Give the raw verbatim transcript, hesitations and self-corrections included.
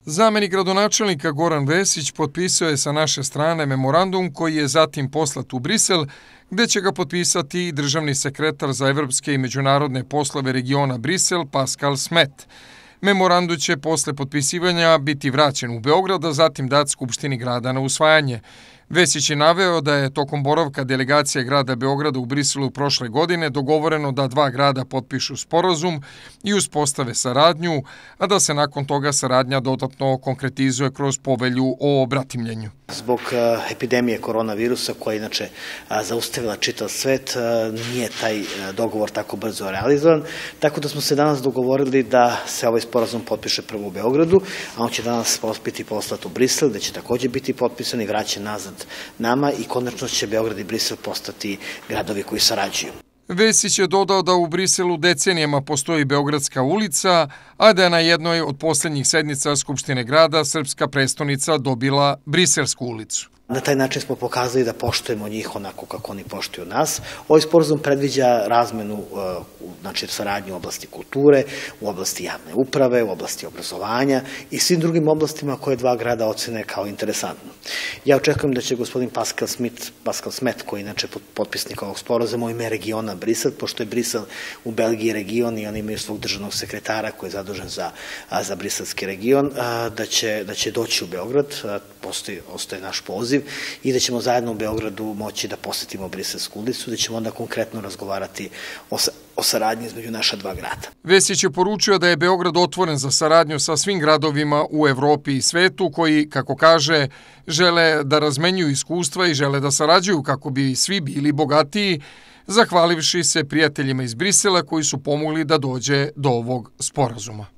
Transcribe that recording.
Zamenik gradonačelnika Goran Vesić potpisao je sa naše strane memorandum koji je zatim poslat u Brisel, gde će ga potpisati i državni sekretar za evropske i međunarodne poslove regiona Brisel Pascal Smet. Memorandum će posle potpisivanja biti vraćen u Beograd, a zatim dat Skupštini grada na usvajanje. Vesić je naveo da je tokom boravka delegacije grada Beograda u Briselu prošle godine dogovoreno da dva grada potpišu sporazum i uspostave saradnju, a da se nakon toga saradnja dodatno konkretizuje kroz povelju o obratimljenju. Zbog epidemije koronavirusa koja inače zaustavila čitav svet, nije taj dogovor tako brzo realizovan, tako da smo se danas dogovorili da se ovaj sporazum potpiše prvo u Beogradu, a on će danas biti poslat u Brisel, gde će takođe biti potpisan i vraćen nazad nama i konačno će Beograd i Brisel postati gradovi koji sarađuju. Vesić je dodao da u Briselu decenijama postoji Beogradska ulica, a da je na jednoj od poslednjih sednica Skupštine grada srpska prestonica dobila Briselsku ulicu. Na taj način smo pokazali da poštujemo njih onako kako oni poštuju nas. Ovaj sporazum predviđa razmenu, znači saradnju u oblasti kulture, u oblasti javne uprave, u oblasti obrazovanja i svim drugim oblastima koje dva grada ocene kao interesantno. Ja očekujem da će gospodin Pascal Smet, Pascal Smet, koji je inače potpisnik ovog sporazuma u ime regiona Brisel, pošto je Brisel u Belgiji region i oni imaju svog državnog sekretara koji je zadužen za, za briselski region, da će, da će doći u Beograd, postoji, ostaje naš poziv, i da ćemo zajedno u Beogradu moći da posetimo Briselsku ulicu, da ćemo onda konkretno razgovarati o, o saradnji između naša dva grada. Vesić je poručio da je Beograd otvoren za saradnju sa svim gradovima u Evropi i svetu koji, kako kaže, žele da razmenjuju iskustva i žele da sarađuju kako bi svi bili bogatiji, zahvalivši se prijateljima iz Brisela koji su pomogli da dođe do ovog sporazuma.